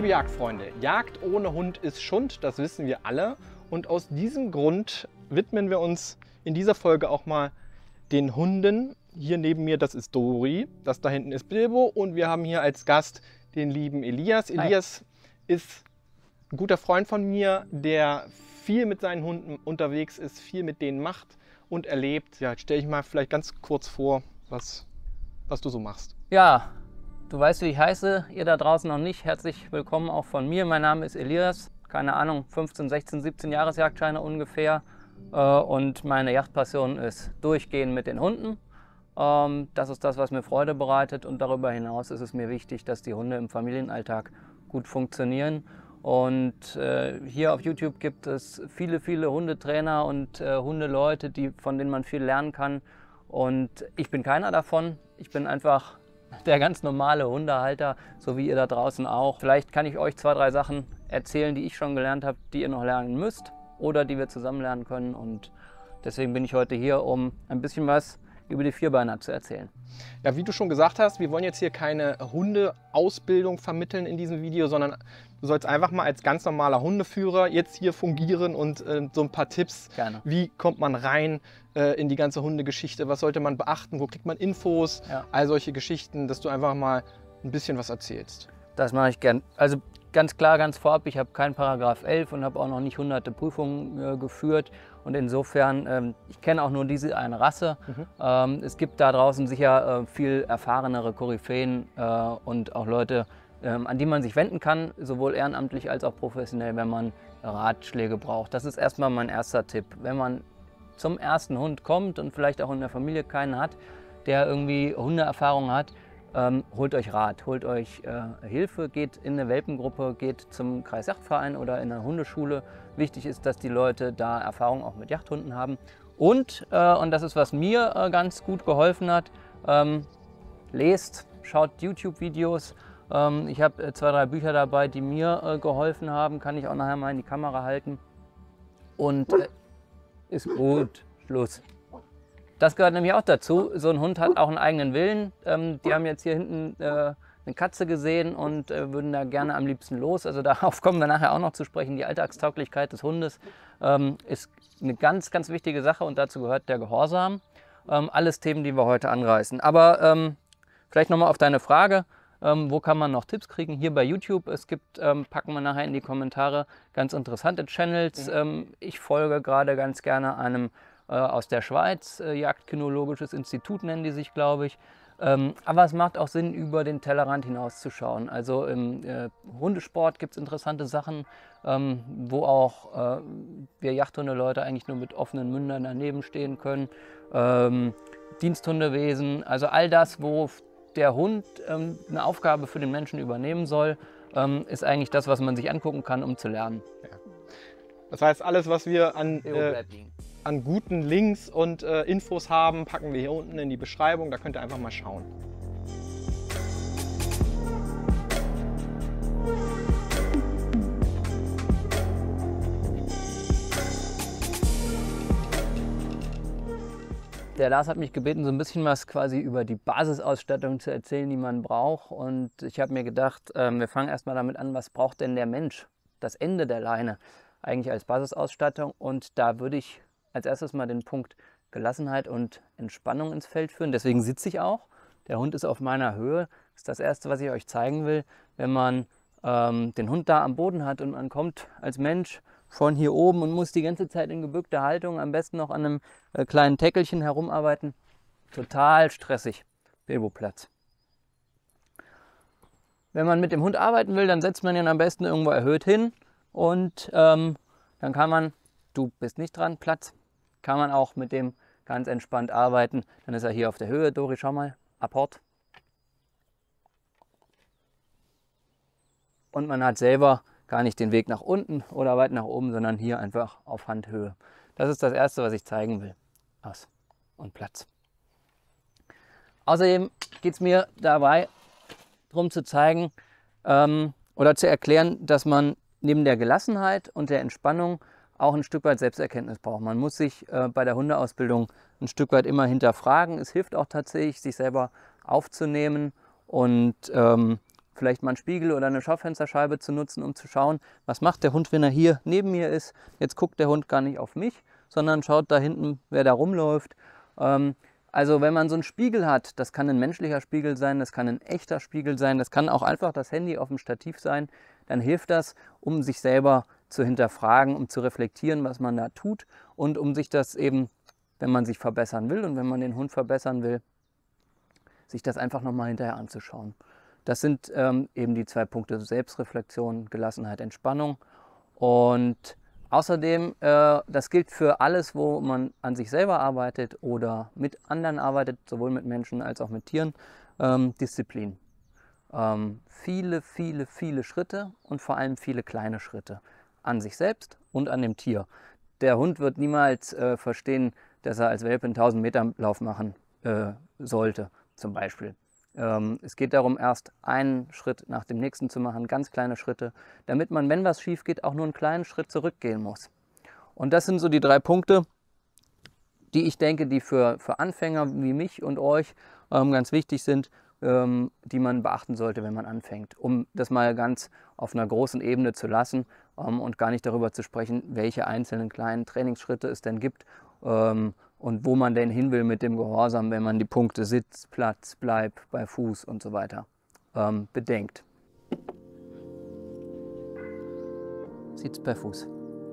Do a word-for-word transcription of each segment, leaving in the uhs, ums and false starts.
Liebe Jagdfreunde, Jagd ohne Hund ist Schund, das wissen wir alle. Und aus diesem Grund widmen wir uns in dieser Folge auch mal den Hunden. Hier neben mir, das ist Dori, das da hinten ist Bilbo und wir haben hier als Gast den lieben Elias. Elias Hi. Ist ein guter Freund von mir, der viel mit seinen Hunden unterwegs ist, viel mit denen macht und erlebt. Ja, jetzt stell ich mal vielleicht ganz kurz vor, was, was du so machst. Ja, du weißt, wie ich heiße, ihr da draußen noch nicht. Herzlich willkommen auch von mir. Mein Name ist Elias, keine Ahnung, fünfzehn, sechzehn, siebzehn Jahresjagdscheine ungefähr. Und meine Jagdpassion ist Durchgehen mit den Hunden. Das ist das, was mir Freude bereitet. Und darüber hinaus ist es mir wichtig, dass die Hunde im Familienalltag gut funktionieren. Und äh, hier auf YouTube gibt es viele, viele Hundetrainer und äh, Hundeleute, die, von denen man viel lernen kann. Und ich bin keiner davon. Ich bin einfach der ganz normale Hundehalter, so wie ihr da draußen auch. Vielleicht kann ich euch zwei, drei Sachen erzählen, die ich schon gelernt habe, die ihr noch lernen müsst oder die wir zusammen lernen können. Und deswegen bin ich heute hier, um ein bisschen was über die Vierbeiner zu erzählen. Ja, wie du schon gesagt hast, wir wollen jetzt hier keine Hundeausbildung vermitteln in diesem Video, sondern du sollst einfach mal als ganz normaler Hundeführer jetzt hier fungieren und äh, so ein paar Tipps, Gerne. Wie kommt man rein äh, in die ganze Hundegeschichte, was sollte man beachten, wo kriegt man Infos, ja. all solche Geschichten, dass du einfach mal ein bisschen was erzählst. Das mache ich gern. Also ganz klar, ganz vorab, ich habe keinen Paragraph elf und habe auch noch nicht hunderte Prüfungen äh, geführt. Und insofern, ähm, ich kenne auch nur diese eine Rasse. Mhm. Ähm, es gibt da draußen sicher äh, viel erfahrenere Koryphäen äh, und auch Leute, ähm, an die man sich wenden kann, sowohl ehrenamtlich als auch professionell, wenn man Ratschläge braucht. Das ist erstmal mein erster Tipp. Wenn man zum ersten Hund kommt und vielleicht auch in der Familie keinen hat, der irgendwie Hundeerfahrung hat, Ähm, holt euch Rat, holt euch äh, Hilfe, geht in eine Welpengruppe, geht zum Kreisjagdverein oder in eine Hundeschule. Wichtig ist, dass die Leute da Erfahrung auch mit Jagdhunden haben. Und, äh, und das ist, was mir äh, ganz gut geholfen hat, ähm, lest, schaut YouTube-Videos. Ähm, ich habe äh, zwei, drei Bücher dabei, die mir äh, geholfen haben, kann ich auch nachher mal in die Kamera halten. Und äh, ist gut, Schluss. Das gehört nämlich auch dazu. So ein Hund hat auch einen eigenen Willen. Ähm, die haben jetzt hier hinten äh, eine Katze gesehen und äh, würden da gerne am liebsten los. Also darauf kommen wir nachher auch noch zu sprechen. Die Alltagstauglichkeit des Hundes ähm, ist eine ganz, ganz wichtige Sache und dazu gehört der Gehorsam. Ähm, alles Themen, die wir heute anreißen. Aber ähm, vielleicht nochmal auf deine Frage. Ähm, wo kann man noch Tipps kriegen? Hier bei YouTube. Es gibt, ähm, packen wir nachher in die Kommentare, ganz interessante Channels. Mhm. Ähm, ich folge gerade ganz gerne einem aus der Schweiz, äh, Jagdkinologisches Institut nennen die sich, glaube ich. Ähm, aber es macht auch Sinn, über den Tellerrand hinauszuschauen. Also im äh, Hundesport gibt es interessante Sachen, ähm, wo auch äh, wir Jagdhundeleute eigentlich nur mit offenen Mündern daneben stehen können. Ähm, Diensthundewesen, also all das, wo der Hund ähm, eine Aufgabe für den Menschen übernehmen soll, ähm, ist eigentlich das, was man sich angucken kann, um zu lernen. Ja. Das heißt, alles, was wir an, äh, an guten Links und äh, Infos haben, packen wir hier unten in die Beschreibung. Da könnt ihr einfach mal schauen. Der Lars hat mich gebeten, so ein bisschen was quasi über die Basisausstattung zu erzählen, die man braucht. Und ich habe mir gedacht, äh, wir fangen erstmal damit an, was braucht denn der Mensch? Das Ende der Leine eigentlich als Basisausstattung. Und da würde ich als erstes mal den Punkt Gelassenheit und Entspannung ins Feld führen. Deswegen sitze ich auch. Der Hund ist auf meiner Höhe. Das ist das Erste, was ich euch zeigen will. Wenn man ähm, den Hund da am Boden hat und man kommt als Mensch von hier oben und muss die ganze Zeit in gebückter Haltung, am besten noch an einem äh, kleinen Täckelchen herumarbeiten. Total stressig. Bilbo-Platz. Wenn man mit dem Hund arbeiten will, dann setzt man ihn am besten irgendwo erhöht hin. Und ähm, dann kann man, du bist nicht dran, Platz, kann man auch mit dem ganz entspannt arbeiten. Dann ist er hier auf der Höhe. Dori, schau mal, Apport. Und man hat selber gar nicht den Weg nach unten oder weit nach oben, sondern hier einfach auf Handhöhe. Das ist das Erste, was ich zeigen will. Aus und Platz. Außerdem geht es mir dabei darum zu zeigen ähm, oder zu erklären, dass man neben der Gelassenheit und der Entspannung auch ein Stück weit Selbsterkenntnis braucht. Man muss sich äh, bei der Hundeausbildung ein Stück weit immer hinterfragen. Es hilft auch tatsächlich, sich selber aufzunehmen und ähm, vielleicht mal einen Spiegel oder eine Schaufensterscheibe zu nutzen, um zu schauen, was macht der Hund, wenn er hier neben mir ist. Jetzt guckt der Hund gar nicht auf mich, sondern schaut da hinten, wer da rumläuft. Ähm, also wenn man so einen Spiegel hat, das kann ein menschlicher Spiegel sein, das kann ein echter Spiegel sein, das kann auch einfach das Handy auf dem Stativ sein, dann hilft das, um sich selber zu hinterfragen, um zu reflektieren, was man da tut und um sich das eben, wenn man sich verbessern will und wenn man den Hund verbessern will, sich das einfach nochmal hinterher anzuschauen. Das sind ähm, eben die zwei Punkte: Selbstreflexion, Gelassenheit, Entspannung. Und außerdem, äh, das gilt für alles, wo man an sich selber arbeitet oder mit anderen arbeitet, sowohl mit Menschen als auch mit Tieren, ähm, Disziplin. Ähm, viele, viele, viele Schritte und vor allem viele kleine Schritte an sich selbst und an dem Tier. Der Hund wird niemals äh, verstehen, dass er als Welpe einen tausend Meter Lauf machen äh, sollte, zum Beispiel. Ähm, es geht darum, erst einen Schritt nach dem nächsten zu machen, ganz kleine Schritte, damit man, wenn was schief geht, auch nur einen kleinen Schritt zurückgehen muss. Und das sind so die drei Punkte, die ich denke, die für, für Anfänger wie mich und euch ähm, ganz wichtig sind, ähm, die man beachten sollte, wenn man anfängt, um das mal ganz auf einer großen Ebene zu lassen ähm, und gar nicht darüber zu sprechen, welche einzelnen kleinen Trainingsschritte es denn gibt ähm, und wo man denn hin will mit dem Gehorsam, wenn man die Punkte Sitz, Platz, Bleib, bei Fuß und so weiter ähm, bedenkt. Sitz, bei Fuß.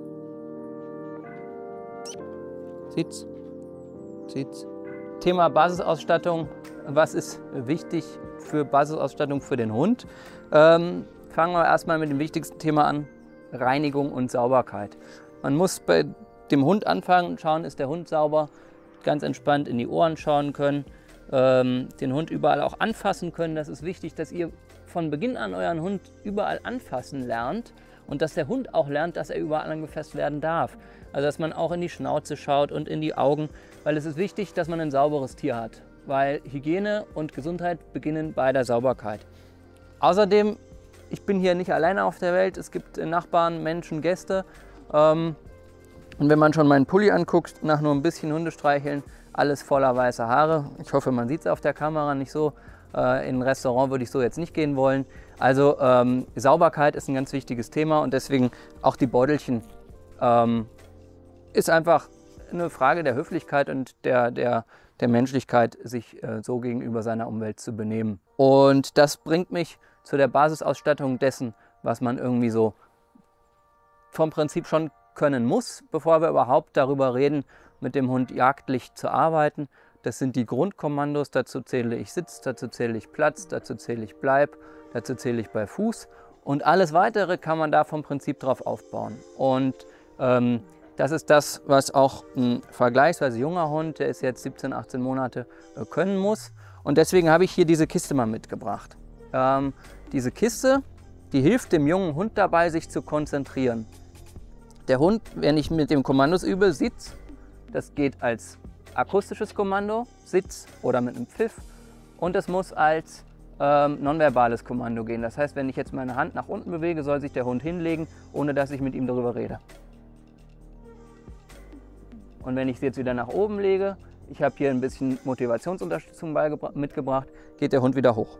Sitz, Sitz. Thema Basisausstattung. Was ist wichtig für Basisausstattung für den Hund? Ähm, fangen wir erstmal mit dem wichtigsten Thema an: Reinigung und Sauberkeit. Man muss bei dem Hund anfangen und schauen, ist der Hund sauber, ganz entspannt in die Ohren schauen können, ähm, den Hund überall auch anfassen können. Das ist wichtig, dass ihr von Beginn an euren Hund überall anfassen lernt und dass der Hund auch lernt, dass er überall angefasst werden darf. Also dass man auch in die Schnauze schaut und in die Augen, weil es ist wichtig, dass man ein sauberes Tier hat, weil Hygiene und Gesundheit beginnen bei der Sauberkeit. Außerdem, ich bin hier nicht alleine auf der Welt, es gibt Nachbarn, Menschen, Gäste. Ähm, und wenn man schon meinen Pulli anguckt, nach nur ein bisschen Hundestreicheln, alles voller weißer Haare. Ich hoffe, man sieht es auf der Kamera nicht so. Äh, in ein Restaurant würde ich so jetzt nicht gehen wollen. Also ähm, Sauberkeit ist ein ganz wichtiges Thema und deswegen auch die Beutelchen ähm, ist einfach eine Frage der Höflichkeit und der, der, der Menschlichkeit, sich äh, so gegenüber seiner Umwelt zu benehmen. Und das bringt mich zu der Basisausstattung dessen, was man irgendwie so vom Prinzip schon können muss, bevor wir überhaupt darüber reden, mit dem Hund jagdlich zu arbeiten. Das sind die Grundkommandos: dazu zähle ich Sitz, dazu zähle ich Platz, dazu zähle ich Bleib, dazu zähle ich bei Fuß. Und alles Weitere kann man da vom Prinzip drauf aufbauen. Und ähm, das ist das, was auch ein vergleichsweise junger Hund, der ist jetzt siebzehn, achtzehn Monate, äh, können muss. Und deswegen habe ich hier diese Kiste mal mitgebracht. Ähm, diese Kiste, die hilft dem jungen Hund dabei, sich zu konzentrieren. Der Hund, wenn ich mit dem Kommandos übe, Sitz, das geht als akustisches Kommando, Sitz oder mit einem Pfiff, und es muss als ähm, nonverbales Kommando gehen. Das heißt, wenn ich jetzt meine Hand nach unten bewege, soll sich der Hund hinlegen, ohne dass ich mit ihm darüber rede. Und wenn ich sie jetzt wieder nach oben lege, ich habe hier ein bisschen Motivationsunterstützung mitgebracht, geht der Hund wieder hoch.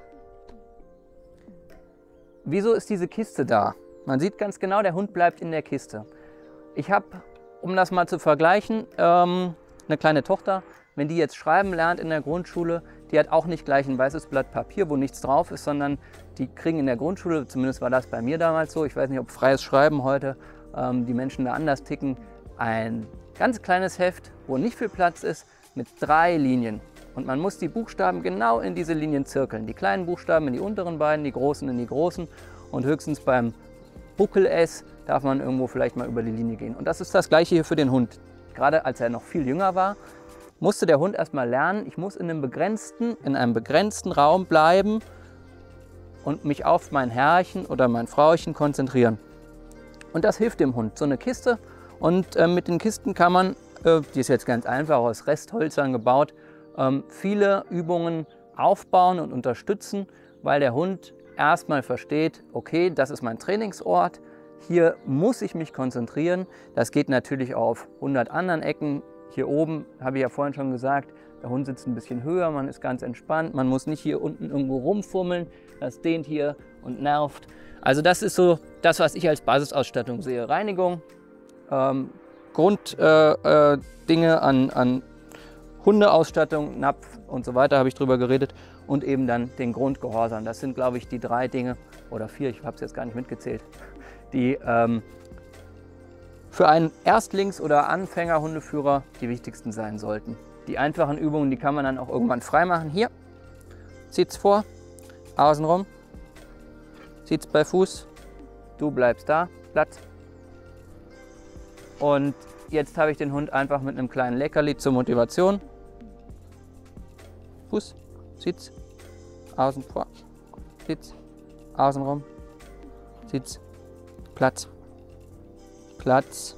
Wieso ist diese Kiste da? Man sieht ganz genau, der Hund bleibt in der Kiste. Ich habe, um das mal zu vergleichen, ähm, eine kleine Tochter. Wenn die jetzt schreiben lernt in der Grundschule, die hat auch nicht gleich ein weißes Blatt Papier, wo nichts drauf ist, sondern die kriegen in der Grundschule, zumindest war das bei mir damals so, ich weiß nicht, ob freies Schreiben heute ähm, die Menschen da anders ticken, ein ganz kleines Heft, wo nicht viel Platz ist, mit drei Linien. Und man muss die Buchstaben genau in diese Linien zirkeln. Die kleinen Buchstaben in die unteren beiden, die großen in die großen. Und höchstens beim Buckel-S darf man irgendwo vielleicht mal über die Linie gehen. Und das ist das Gleiche hier für den Hund. Gerade als er noch viel jünger war, musste der Hund erstmal lernen, ich muss in einem begrenzten, in einem begrenzten Raum bleiben und mich auf mein Herrchen oder mein Frauchen konzentrieren. Und das hilft dem Hund. So eine Kiste. Und äh, mit den Kisten kann man, äh, die ist jetzt ganz einfach aus Resthölzern gebaut, ähm, viele Übungen aufbauen und unterstützen, weil der Hund erstmal versteht, okay, das ist mein Trainingsort, hier muss ich mich konzentrieren. Das geht natürlich auch auf hundert anderen Ecken Hier oben, habe ich ja vorhin schon gesagt, der Hund sitzt ein bisschen höher, man ist ganz entspannt, man muss nicht hier unten irgendwo rumfummeln, das dehnt hier und nervt. Also das ist so das, was ich als Basisausstattung sehe. Reinigung, ähm, Grunddinge äh, äh, an, an Hundeausstattung, Napf und so weiter, habe ich drüber geredet. Und eben dann den Grundgehorsam. Das sind, glaube ich, die drei Dinge, oder vier, ich habe es jetzt gar nicht mitgezählt, die ähm, für einen Erstlings- oder Anfänger-Hundeführer die wichtigsten sein sollten. Die einfachen Übungen, die kann man dann auch irgendwann frei machen. Hier, zieht's vor, außenrum, zieht's bei Fuß, du bleibst da, Platz. Und jetzt habe ich den Hund einfach mit einem kleinen Leckerli zur Motivation. Fuß, zieht's, außen vor, zieht's, außenrum, zieht's, Platz, Platz.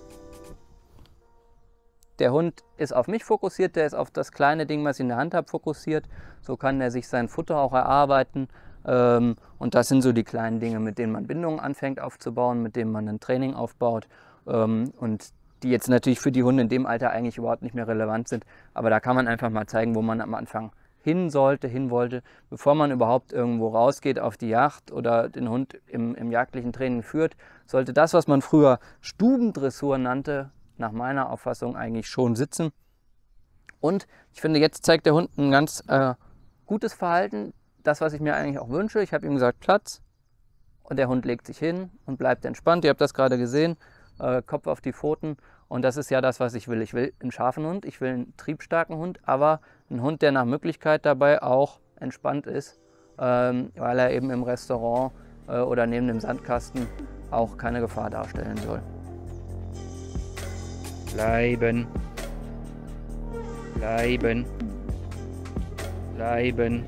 Der Hund ist auf mich fokussiert, der ist auf das kleine Ding, was ich in der Hand habe, fokussiert. So kann er sich sein Futter auch erarbeiten. Und das sind so die kleinen Dinge, mit denen man Bindungen anfängt aufzubauen, mit denen man ein Training aufbaut. Und die jetzt natürlich für die Hunde in dem Alter eigentlich überhaupt nicht mehr relevant sind. Aber da kann man einfach mal zeigen, wo man am Anfang hin sollte, hin wollte, bevor man überhaupt irgendwo rausgeht auf die Jagd oder den Hund im, im jagdlichen Training führt, sollte das, was man früher Stubendressur nannte, nach meiner Auffassung eigentlich schon sitzen. Und ich finde, jetzt zeigt der Hund ein ganz äh, gutes Verhalten, das, was ich mir eigentlich auch wünsche. Ich habe ihm gesagt, Platz, und der Hund legt sich hin und bleibt entspannt. Ihr habt das gerade gesehen, äh, Kopf auf die Pfoten. Und das ist ja das, was ich will. Ich will einen scharfen Hund, ich will einen triebstarken Hund, aber einen Hund, der nach Möglichkeit dabei auch entspannt ist, ähm, weil er eben im Restaurant äh, oder neben dem Sandkasten auch keine Gefahr darstellen soll. Bleiben, bleiben, bleiben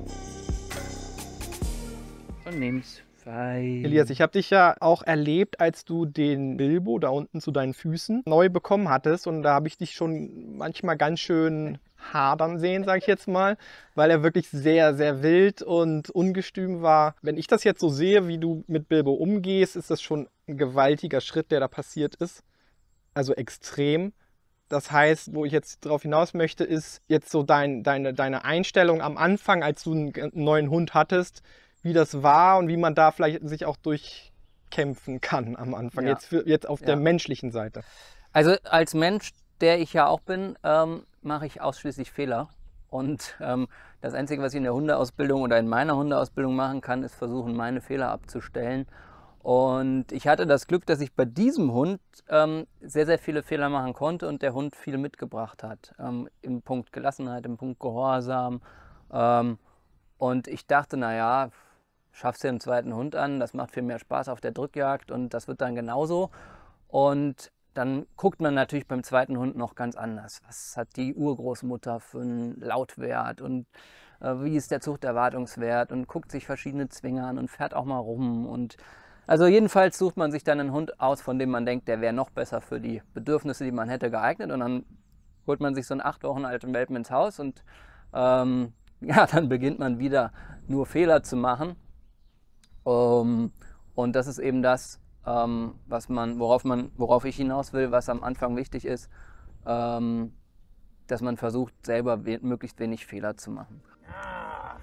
und nimm's fein. Elias, ich habe dich ja auch erlebt, als du den Bilbo da unten zu deinen Füßen neu bekommen hattest, und da habe ich dich schon manchmal ganz schön hadern sehen, sage ich jetzt mal, weil er wirklich sehr, sehr wild und ungestüm war. Wenn ich das jetzt so sehe, wie du mit Bilbo umgehst, ist das schon ein gewaltiger Schritt, der da passiert ist. Also extrem. Das heißt, wo ich jetzt darauf hinaus möchte, ist jetzt so dein, deine, deine Einstellung am Anfang, als du einen neuen Hund hattest, wie das war und wie man da vielleicht sich auch durchkämpfen kann am Anfang, ja. jetzt, für, jetzt auf ja. der menschlichen Seite. Also als Mensch, der ich ja auch bin, ähm, mache ich ausschließlich Fehler. Und ähm, das Einzige, was ich in der Hundeausbildung oder in meiner Hundeausbildung machen kann, ist versuchen, meine Fehler abzustellen. Und ich hatte das Glück, dass ich bei diesem Hund ähm, sehr, sehr viele Fehler machen konnte und der Hund viel mitgebracht hat. Ähm, im Punkt Gelassenheit, im Punkt Gehorsam. Ähm, und ich dachte, naja, schaffst du den zweiten Hund an, das macht viel mehr Spaß auf der Drückjagd und das wird dann genauso. Und dann guckt man natürlich beim zweiten Hund noch ganz anders. Was hat die Urgroßmutter für einen Lautwert und äh, wie ist der Zuchterwartungswert, und guckt sich verschiedene Zwinger an und fährt auch mal rum. Und also jedenfalls sucht man sich dann einen Hund aus, von dem man denkt, der wäre noch besser für die Bedürfnisse, die man hätte, geeignet. Und dann holt man sich so einen acht Wochen alten Welpen ins Haus und ähm, ja, dann beginnt man wieder nur Fehler zu machen. Um, und das ist eben das, ähm, was man, worauf, man, worauf ich hinaus will, was am Anfang wichtig ist, ähm, dass man versucht, selber we möglichst wenig Fehler zu machen. Ja.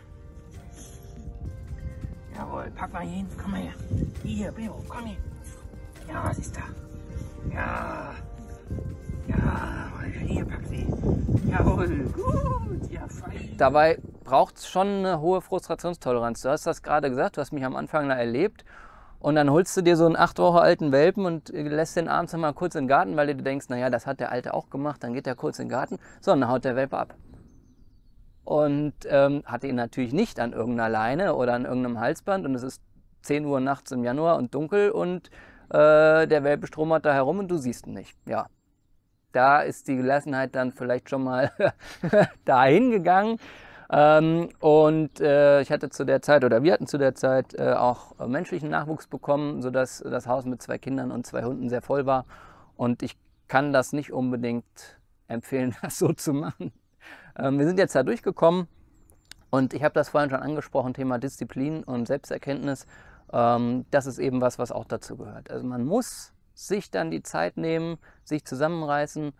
Jawohl, pack mal hin, komm mal her. Hier, Bilbo, komm her. Ja, was ist da? Ja. Ja, hier, pack sie. Jawohl, gut, ja, fein. Dabei braucht es schon eine hohe Frustrationstoleranz. Du hast das gerade gesagt, du hast mich am Anfang da erlebt. Und dann holst du dir so einen acht Wochen alten Welpen und lässt den abends noch mal kurz in den Garten, weil du dir denkst, naja, das hat der Alte auch gemacht, dann geht er kurz in den Garten. So, und dann haut der Welpe ab. Und ähm, hat ihn natürlich nicht an irgendeiner Leine oder an irgendeinem Halsband, und es ist zehn Uhr nachts im Januar und dunkel und äh, der Welpe stromert da herum und du siehst ihn nicht. Ja, da ist die Gelassenheit dann vielleicht schon mal dahin gegangen. Ähm, und äh, ich hatte zu der Zeit, oder wir hatten zu der Zeit äh, auch äh, menschlichen Nachwuchs bekommen, sodass das Haus mit zwei Kindern und zwei Hunden sehr voll war. Und ich kann das nicht unbedingt empfehlen, das so zu machen. Ähm, wir sind jetzt da durchgekommen und ich habe das vorhin schon angesprochen, Thema Disziplin und Selbsterkenntnis. Ähm, das ist eben was, was auch dazu gehört. Also man muss sich dann die Zeit nehmen, sich zusammenreißen,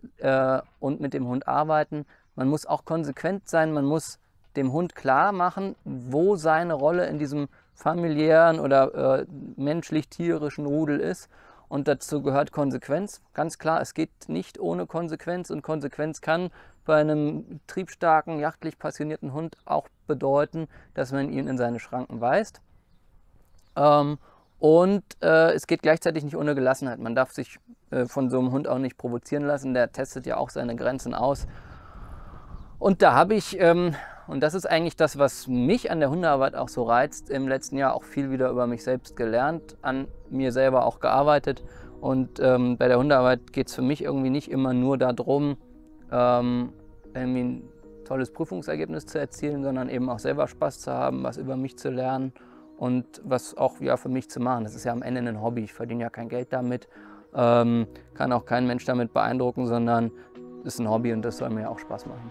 äh, und mit dem Hund arbeiten. Man muss auch konsequent sein, man muss dem Hund klar machen, wo seine Rolle in diesem familiären oder äh, menschlich-tierischen Rudel ist. Und dazu gehört Konsequenz. Ganz klar, es geht nicht ohne Konsequenz. Und Konsequenz kann bei einem triebstarken, jagdlich passionierten Hund auch bedeuten, dass man ihn in seine Schranken weist. Ähm, und äh, es geht gleichzeitig nicht ohne Gelassenheit. Man darf sich äh, von so einem Hund auch nicht provozieren lassen. Der testet ja auch seine Grenzen aus. Und da habe ich, ähm, und das ist eigentlich das, was mich an der Hundearbeit auch so reizt, im letzten Jahr auch viel wieder über mich selbst gelernt, an mir selber auch gearbeitet. Und ähm, bei der Hundearbeit geht es für mich irgendwie nicht immer nur darum, ähm, irgendwie ein tolles Prüfungsergebnis zu erzielen, sondern eben auch selber Spaß zu haben, was über mich zu lernen und was auch ja, für mich zu machen. Das ist ja am Ende ein Hobby. Ich verdiene ja kein Geld damit, ähm, kann auch keinen Mensch damit beeindrucken, sondern es ist ein Hobby und das soll mir auch Spaß machen.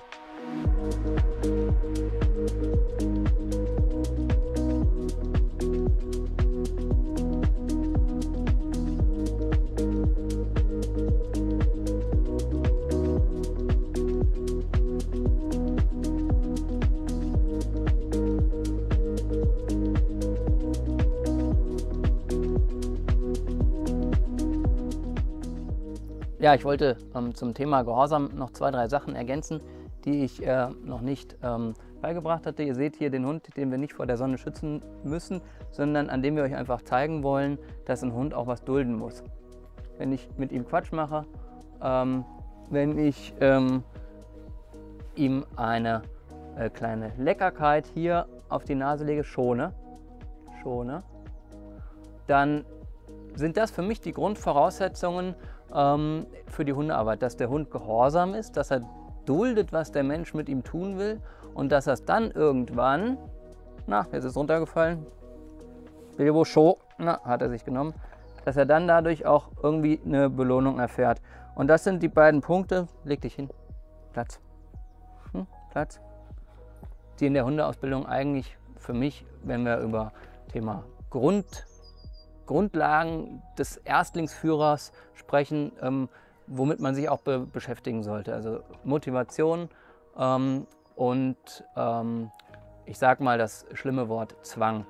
Ja, ich wollte ähm, zum Thema Gehorsam noch zwei, drei Sachen ergänzen, die ich äh, noch nicht ähm, beigebracht hatte. Ihr seht hier den Hund, den wir nicht vor der Sonne schützen müssen, sondern an dem wir euch einfach zeigen wollen, dass ein Hund auch was dulden muss. Wenn ich mit ihm Quatsch mache, ähm, wenn ich ähm, ihm eine äh, kleine Leckerkeit hier auf die Nase lege, schone, schone, dann sind das für mich die Grundvoraussetzungen ähm, für die Hundearbeit, dass der Hund gehorsam ist, dass er duldet, was der Mensch mit ihm tun will und dass er es dann irgendwann, na, jetzt ist es runtergefallen, Bilbo Show, na, hat er sich genommen, dass er dann dadurch auch irgendwie eine Belohnung erfährt. Und das sind die beiden Punkte, leg dich hin, Platz, hm, Platz, die in der Hundeausbildung eigentlich für mich, wenn wir über Thema Grund, Grundlagen des Erstlingsführers sprechen, ähm, womit man sich auch be beschäftigen sollte. Also Motivation ähm, und ähm, ich sag mal das schlimme Wort Zwang.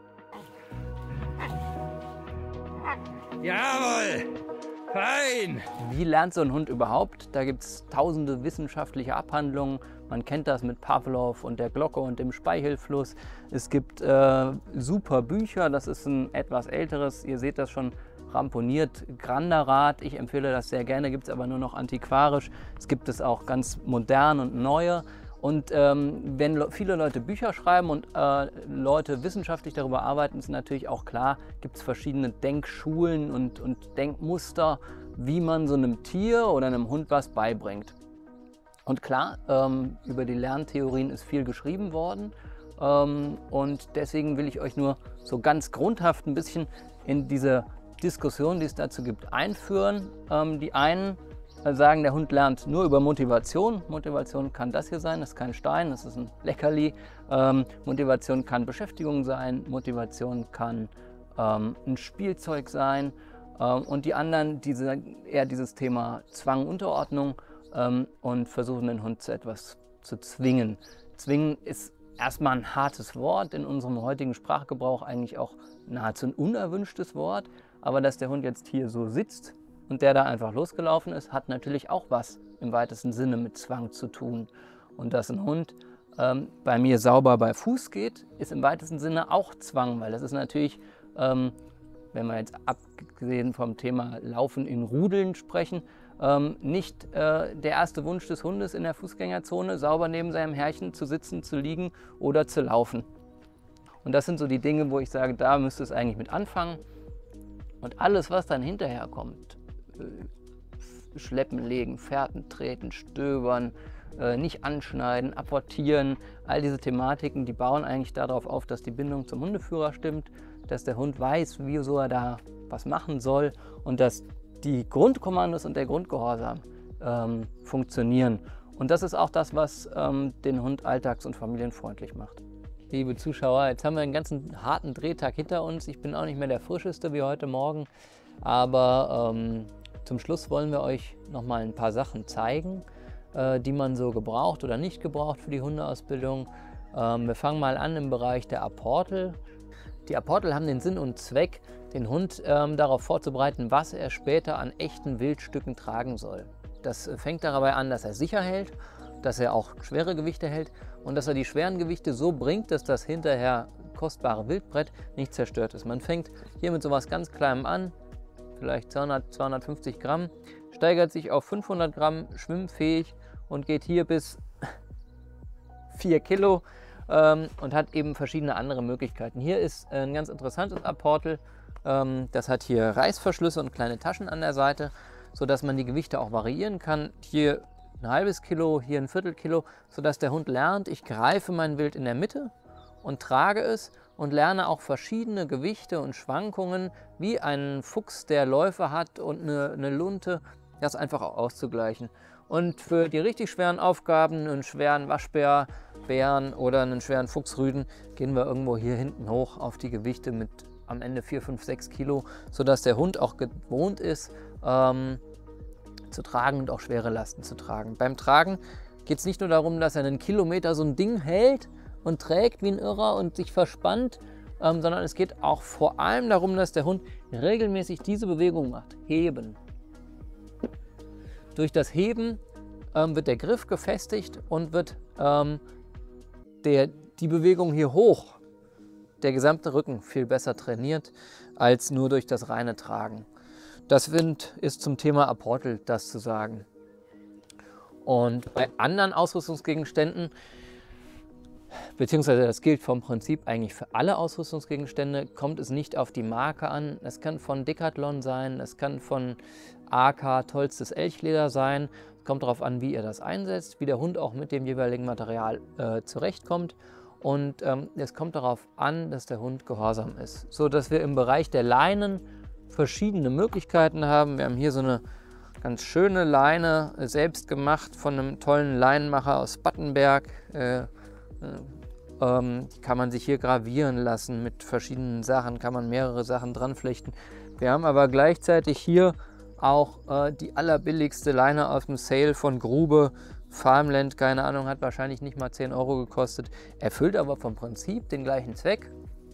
Jawohl! Fein! Wie lernt so ein Hund überhaupt? Da gibt es tausende wissenschaftliche Abhandlungen. Man kennt das mit Pavlov und der Glocke und dem Speichelfluss. Es gibt äh, super Bücher, das ist ein etwas älteres, ihr seht das schon ramponiert, Granderrad. Ich empfehle das sehr gerne, gibt es aber nur noch antiquarisch. Es gibt es auch ganz modern und neue. Und ähm, wenn le viele Leute Bücher schreiben und äh, Leute wissenschaftlich darüber arbeiten, ist natürlich auch klar, gibt es verschiedene Denkschulen und, und Denkmuster, wie man so einem Tier oder einem Hund was beibringt. Und klar, ähm, über die Lerntheorien ist viel geschrieben worden ähm, und deswegen will ich euch nur so ganz grundhaft ein bisschen in diese Diskussion, die es dazu gibt, einführen. Ähm, die einen sagen, der Hund lernt nur über Motivation. Motivation kann das hier sein, das ist kein Stein, das ist ein Leckerli. Ähm, Motivation kann Beschäftigung sein, Motivation kann ähm, ein Spielzeug sein. Ähm, und die anderen, diese, eher dieses Thema Zwang, Unterordnung ähm, und versuchen den Hund zu etwas zu zwingen. Zwingen ist erstmal ein hartes Wort, in unserem heutigen Sprachgebrauch eigentlich auch nahezu ein unerwünschtes Wort. Aber dass der Hund jetzt hier so sitzt und der da einfach losgelaufen ist, hat natürlich auch was im weitesten Sinne mit Zwang zu tun. Und dass ein Hund ähm, bei mir sauber bei Fuß geht, ist im weitesten Sinne auch Zwang, weil das ist natürlich, ähm, wenn wir jetzt abgesehen vom Thema Laufen in Rudeln sprechen, ähm, nicht äh, der erste Wunsch des Hundes in der Fußgängerzone, sauber neben seinem Herrchen zu sitzen, zu liegen oder zu laufen. Und das sind so die Dinge, wo ich sage, da müsste es eigentlich mit anfangen. Und alles, was dann hinterher kommt, Schleppen legen, Fährten treten, stöbern, äh, nicht anschneiden, apportieren, all diese Thematiken, die bauen eigentlich darauf auf, dass die Bindung zum Hundeführer stimmt, dass der Hund weiß, wieso er da was machen soll und dass die Grundkommandos und der Grundgehorsam ähm, funktionieren. Und das ist auch das, was ähm, den Hund alltags- und familienfreundlich macht. Liebe Zuschauer, jetzt haben wir einen ganzen harten Drehtag hinter uns. Ich bin auch nicht mehr der Frischeste wie heute Morgen, aber ähm, Zum Schluss wollen wir euch noch mal ein paar Sachen zeigen, äh, die man so gebraucht oder nicht gebraucht für die Hundeausbildung. Ähm, wir fangen mal an im Bereich der Apportel. Die Apportel haben den Sinn und Zweck, den Hund ähm, darauf vorzubereiten, was er später an echten Wildstücken tragen soll. Das fängt dabei an, dass er sicher hält, dass er auch schwere Gewichte hält und dass er die schweren Gewichte so bringt, dass das hinterher kostbare Wildbrett nicht zerstört ist. Man fängt hier mit sowas ganz Kleinem an, vielleicht zweihundert, zweihundertfünfzig Gramm, steigert sich auf fünfhundert Gramm, schwimmfähig und geht hier bis vier Kilo ähm, und hat eben verschiedene andere Möglichkeiten. Hier ist ein ganz interessantes Apportel. Ähm, das hat hier Reißverschlüsse und kleine Taschen an der Seite, sodass man die Gewichte auch variieren kann. Hier ein halbes Kilo, hier ein Viertel Kilo, sodass der Hund lernt, ich greife mein Wild in der Mitte und trage es und lerne auch verschiedene Gewichte und Schwankungen, wie ein Fuchs, der Läufe hat und eine, eine Lunte, das einfach auch auszugleichen. Und für die richtig schweren Aufgaben, einen schweren Waschbär, Bären oder einen schweren Fuchsrüden, gehen wir irgendwo hier hinten hoch auf die Gewichte mit am Ende vier, fünf, sechs Kilo, sodass der Hund auch gewohnt ist, ähm, zu tragen und auch schwere Lasten zu tragen. Beim Tragen geht es nicht nur darum, dass er einen Kilometer so ein Ding hält und trägt wie ein Irrer und sich verspannt, ähm, sondern es geht auch vor allem darum, dass der Hund regelmäßig diese Bewegung macht. Heben. Durch das Heben ähm, wird der Griff gefestigt und wird ähm, der, die Bewegung hier hoch, der gesamte Rücken viel besser trainiert als nur durch das reine Tragen. Das ist zum Thema Apportel das zu sagen. Und bei anderen Ausrüstungsgegenständen, beziehungsweise das gilt vom Prinzip eigentlich für alle Ausrüstungsgegenstände, kommt es nicht auf die Marke an. Es kann von Decathlon sein, es kann von A K tollstes Elchleder sein. Es kommt darauf an, wie ihr das einsetzt, wie der Hund auch mit dem jeweiligen Material äh, zurechtkommt. Und ähm, es kommt darauf an, dass der Hund gehorsam ist. So dass wir im Bereich der Leinen verschiedene Möglichkeiten haben. Wir haben hier so eine ganz schöne Leine, selbst gemacht von einem tollen Leinenmacher aus Battenberg. Äh, äh, ähm, die kann man sich hier gravieren lassen mit verschiedenen Sachen, kann man mehrere Sachen dran flechten. Wir haben aber gleichzeitig hier auch äh, die allerbilligste Leine aus dem Sale von Grube. Farmland, keine Ahnung, hat wahrscheinlich nicht mal zehn Euro gekostet, erfüllt aber vom Prinzip den gleichen Zweck.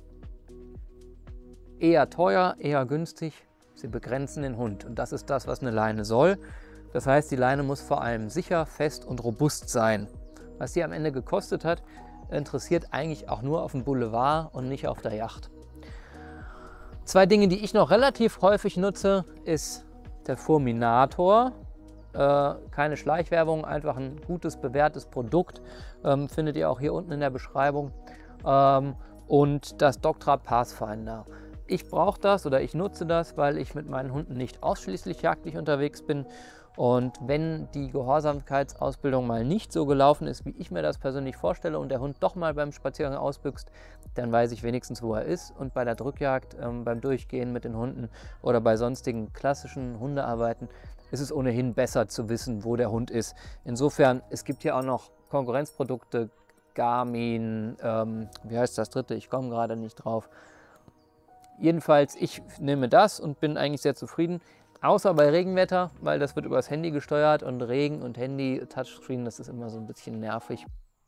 Eher teuer, eher günstig, sie begrenzen den Hund und das ist das, was eine Leine soll. Das heißt, die Leine muss vor allem sicher, fest und robust sein. Was sie am Ende gekostet hat, interessiert eigentlich auch nur auf dem Boulevard und nicht auf der Yacht. Zwei Dinge, die ich noch relativ häufig nutze, ist der Furminator. Äh, keine Schleichwerbung, einfach ein gutes, bewährtes Produkt. Ähm, findet ihr auch hier unten in der Beschreibung. Ähm, und das Doctra Pathfinder. Ich brauche das oder ich nutze das, weil ich mit meinen Hunden nicht ausschließlich jagdlich unterwegs bin. Und wenn die Gehorsamkeitsausbildung mal nicht so gelaufen ist, wie ich mir das persönlich vorstelle und der Hund doch mal beim Spaziergang ausbüchst, dann weiß ich wenigstens, wo er ist. Und bei der Drückjagd, ähm, beim Durchgehen mit den Hunden oder bei sonstigen klassischen Hundearbeiten ist es ohnehin besser zu wissen, wo der Hund ist. Insofern, es gibt hier auch noch Konkurrenzprodukte, Garmin, ähm, wie heißt das dritte? Ich komme gerade nicht drauf. Jedenfalls, ich nehme das und bin eigentlich sehr zufrieden. Außer bei Regenwetter, weil das wird übers Handy gesteuert und Regen und Handy, Touchscreen, das ist immer so ein bisschen nervig.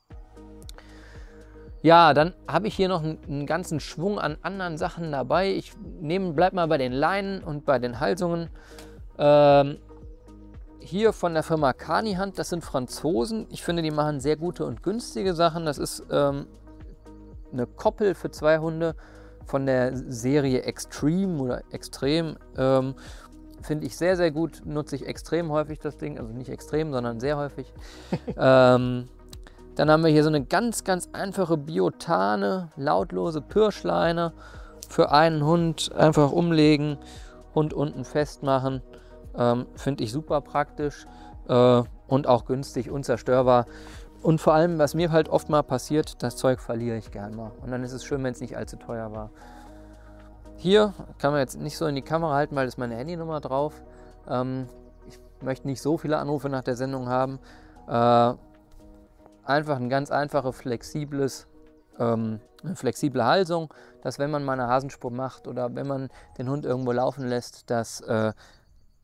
Ja, dann habe ich hier noch einen, einen ganzen Schwung an anderen Sachen dabei. Ich nehme, bleib mal bei den Leinen und bei den Halsungen. Ähm, hier von der Firma Canihand, das sind Franzosen. Ich finde, die machen sehr gute und günstige Sachen. Das ist ähm, eine Koppel für zwei Hunde von der Serie Extreme oder Extrem. Ähm, finde ich sehr, sehr gut. Nutze ich extrem häufig das Ding. Also nicht extrem, sondern sehr häufig. ähm, dann haben wir hier so eine ganz, ganz einfache Biotane, lautlose Pirschleine für einen Hund. Einfach umlegen, Hund unten festmachen. Ähm, finde ich super praktisch äh, und auch günstig, unzerstörbar. Und vor allem, was mir halt oft mal passiert, das Zeug verliere ich gern mal. Und dann ist es schön, wenn es nicht allzu teuer war. Hier kann man jetzt nicht so in die Kamera halten, weil da ist meine Handynummer drauf. Ähm, ich möchte nicht so viele Anrufe nach der Sendung haben. Äh, einfach ein ganz einfaches, flexibles, ähm, eine flexible Halsung, dass wenn man mal eine Hasenspur macht oder wenn man den Hund irgendwo laufen lässt, dass äh,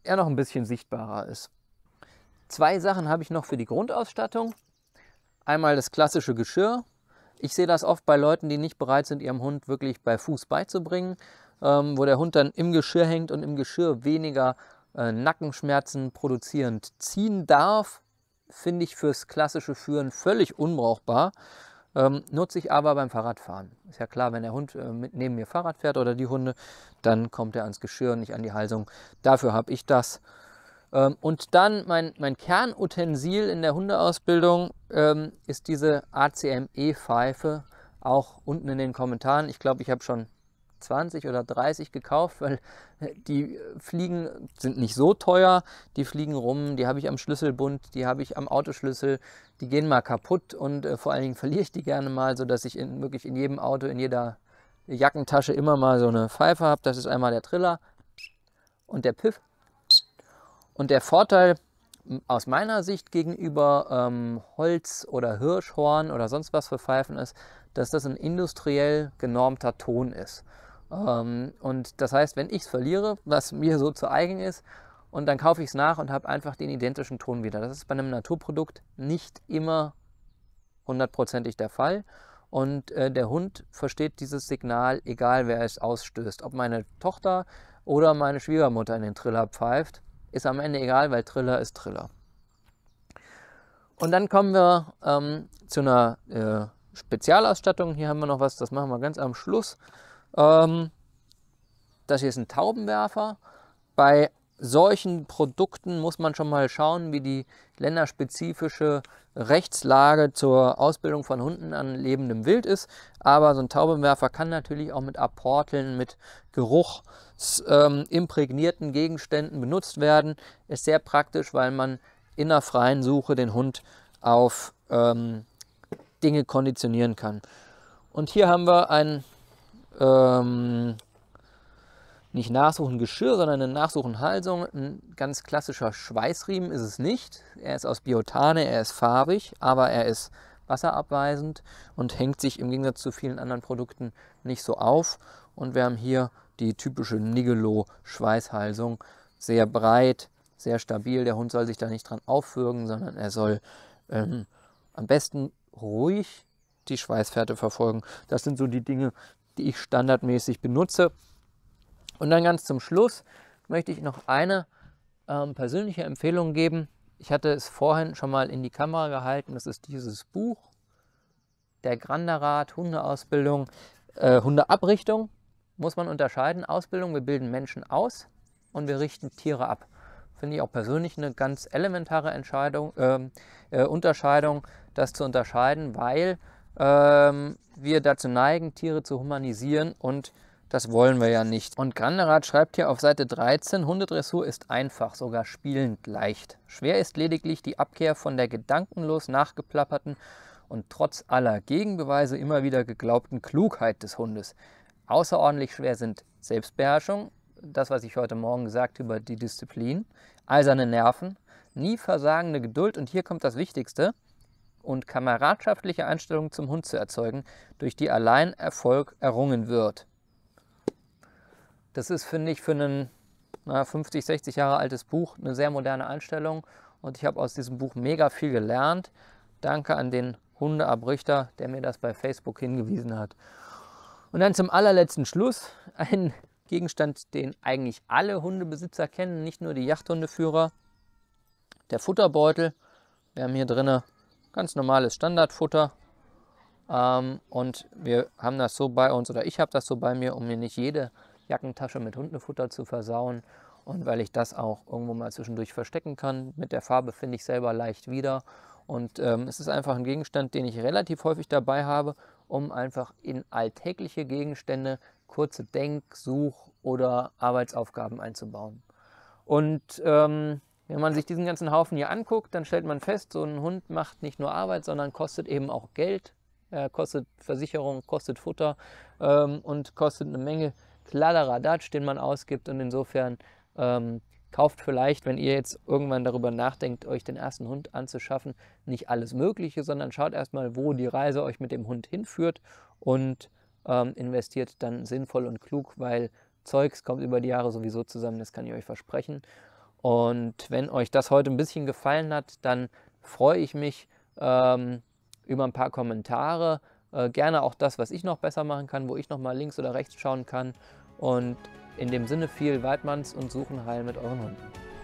er noch ein bisschen sichtbarer ist. Zwei Sachen habe ich noch für die Grundausstattung. Einmal das klassische Geschirr. Ich sehe das oft bei Leuten, die nicht bereit sind, ihrem Hund wirklich bei Fuß beizubringen, ähm, wo der Hund dann im Geschirr hängt und im Geschirr weniger äh, Nackenschmerzen produzierend ziehen darf. Finde ich fürs klassische Führen völlig unbrauchbar. Ähm, nutze ich aber beim Fahrradfahren. Ist ja klar, wenn der Hund äh, mit neben mir Fahrrad fährt oder die Hunde, dann kommt er ans Geschirr, nicht an die Halsung. Dafür habe ich das. Ähm, und dann mein, mein Kernutensil in der Hundeausbildung ähm, ist diese A C M E-Pfeife. Auch unten in den Kommentaren. Ich glaube, ich habe schon zwanzig oder dreißig gekauft, weil die Fliegen sind nicht so teuer. Die fliegen rum, die habe ich am Schlüsselbund, die habe ich am Autoschlüssel. Die gehen mal kaputt und äh, vor allen Dingen verliere ich die gerne mal, sodass ich in, wirklich in jedem Auto, in jeder Jackentasche immer mal so eine Pfeife habe. Das ist einmal der Triller und der Piff. Und der Vorteil aus meiner Sicht gegenüber ähm, Holz oder Hirschhorn oder sonst was für Pfeifen ist, dass das ein industriell genormter Ton ist. Ähm, und das heißt, wenn ich es verliere, was mir so zu eigen ist, und dann kaufe ich es nach und habe einfach den identischen Ton wieder. Das ist bei einem Naturprodukt nicht immer hundertprozentig der Fall. Und äh, der Hund versteht dieses Signal, egal wer es ausstößt. Ob meine Tochter oder meine Schwiegermutter in den Triller pfeift, ist am Ende egal, weil Triller ist Triller. Und dann kommen wir ähm, zu einer äh, Spezialausstattung. Hier haben wir noch was, das machen wir ganz am Schluss. Ähm, das hier ist ein Taubenwerfer. Bei solchen Produkten muss man schon mal schauen, wie die länderspezifische Rechtslage zur Ausbildung von Hunden an lebendem Wild ist. Aber so ein Taubenwerfer kann natürlich auch mit Apporteln, mit geruchsimprägnierten ähm, Gegenständen benutzt werden. Ist sehr praktisch, weil man in einer freien Suche den Hund auf ähm, Dinge konditionieren kann. Und hier haben wir ein ähm, nicht Nachsuchengeschirr, sondern eine Nachsuchenhalsung. Ein ganz klassischer Schweißriemen ist es nicht. Er ist aus Biotane, er ist farbig, aber er ist wasserabweisend und hängt sich im Gegensatz zu vielen anderen Produkten nicht so auf. Und wir haben hier die typische Nigelo-Schweißhalsung. Sehr breit, sehr stabil. Der Hund soll sich da nicht dran aufwürgen, sondern er soll ähm, am besten ruhig die Schweißfährte verfolgen. Das sind so die Dinge, die ich standardmäßig benutze. Und dann ganz zum Schluss möchte ich noch eine ähm, persönliche Empfehlung geben. Ich hatte es vorhin schon mal in die Kamera gehalten. Das ist dieses Buch, der Granderat, Hundeausbildung, äh, Hundeabrichtung. Muss man unterscheiden. Ausbildung, wir bilden Menschen aus und wir richten Tiere ab. Finde ich auch persönlich eine ganz elementare Entscheidung, äh, äh, Unterscheidung, das zu unterscheiden, weil ähm, wir dazu neigen, Tiere zu humanisieren, und das wollen wir ja nicht. Und Granderat schreibt hier auf Seite dreizehn, Hundedressur ist einfach, sogar spielend leicht. Schwer ist lediglich die Abkehr von der gedankenlos nachgeplapperten und trotz aller Gegenbeweise immer wieder geglaubten Klugheit des Hundes. Außerordentlich schwer sind Selbstbeherrschung, das, was ich heute Morgen gesagt habe über die Disziplin, eiserne Nerven, nie versagende Geduld, und hier kommt das Wichtigste, und kameradschaftliche Einstellung zum Hund zu erzeugen, durch die allein Erfolg errungen wird. Das ist, finde ich, für ein na, fünfzig, sechzig Jahre altes Buch eine sehr moderne Einstellung, und ich habe aus diesem Buch mega viel gelernt. Danke an den Hundeabrichter, der mir das bei Facebook hingewiesen hat. Und dann zum allerletzten Schluss ein Gegenstand, den eigentlich alle Hundebesitzer kennen, nicht nur die Jagdhundeführer, der Futterbeutel. Wir haben hier drin ganz normales Standardfutter, ähm, und wir haben das so bei uns, oder ich habe das so bei mir, um mir nicht jede Jackentasche mit Hundefutter zu versauen, und weil ich das auch irgendwo mal zwischendurch verstecken kann. Mit der Farbe finde ich selber leicht wieder, und ähm, es ist einfach ein Gegenstand, den ich relativ häufig dabei habe, um einfach in alltägliche Gegenstände kurze Denk-, Such- oder Arbeitsaufgaben einzubauen. Und ähm, wenn man sich diesen ganzen Haufen hier anguckt, dann stellt man fest, so ein Hund macht nicht nur Arbeit, sondern kostet eben auch Geld. Er kostet Versicherung, kostet Futter ähm, und kostet eine Menge Kladderadatsch, den man ausgibt. Und insofern ähm, kauft vielleicht, wenn ihr jetzt irgendwann darüber nachdenkt, euch den ersten Hund anzuschaffen, nicht alles Mögliche, sondern schaut erstmal, wo die Reise euch mit dem Hund hinführt, und ähm, investiert dann sinnvoll und klug, weil Zeugs kommt über die Jahre sowieso zusammen, das kann ich euch versprechen. Und wenn euch das heute ein bisschen gefallen hat, dann freue ich mich ähm, über ein paar Kommentare. Äh, gerne auch das, was ich noch besser machen kann, wo ich noch mal links oder rechts schauen kann. Und in dem Sinne viel Weidmanns und Suchen heil mit euren Hunden.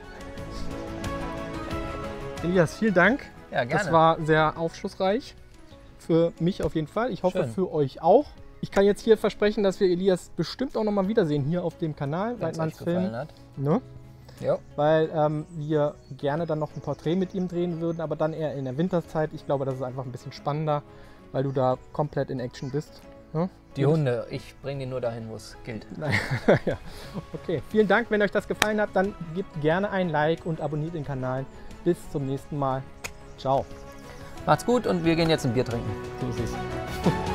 Elias, vielen Dank. Ja, gerne. Das war sehr aufschlussreich. Für mich auf jeden Fall. Ich hoffe, Schön. für euch auch. Ich kann jetzt hier versprechen, dass wir Elias bestimmt auch noch mal wiedersehen hier auf dem Kanal. Wenn's euch Weidmanns gefallen Film. hat. Ne? Ja. Weil ähm, wir gerne dann noch ein Porträt mit ihm drehen würden, aber dann eher in der Winterzeit. Ich glaube, das ist einfach ein bisschen spannender, weil du da komplett in Action bist. Ne? Die Hunde, ich bringe die nur dahin, wo es gilt. Ja. Okay, vielen Dank. Wenn euch das gefallen hat, dann gebt gerne ein Like und abonniert den Kanal. Bis zum nächsten Mal. Ciao. Macht's gut und wir gehen jetzt ein Bier trinken. So ist es.